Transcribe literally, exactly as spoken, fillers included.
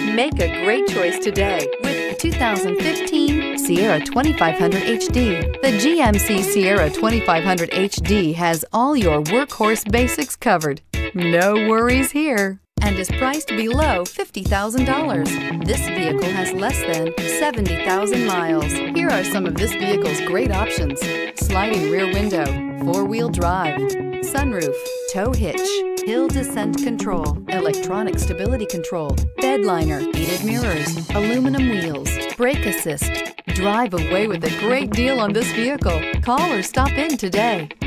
Make a great choice today with the two thousand fifteen Sierra twenty-five hundred H D. The G M C Sierra twenty-five hundred H D has all your workhorse basics covered. No worries here, and is priced below fifty thousand dollars. This vehicle has less than seventy thousand miles. Here are some of this vehicle's great options: sliding rear window, four-wheel drive, sunroof, tow hitch, hill descent control, electronic stability control, bed liner, heated mirrors, aluminum wheels, brake assist. Drive away with a great deal on this vehicle. Call or stop in today.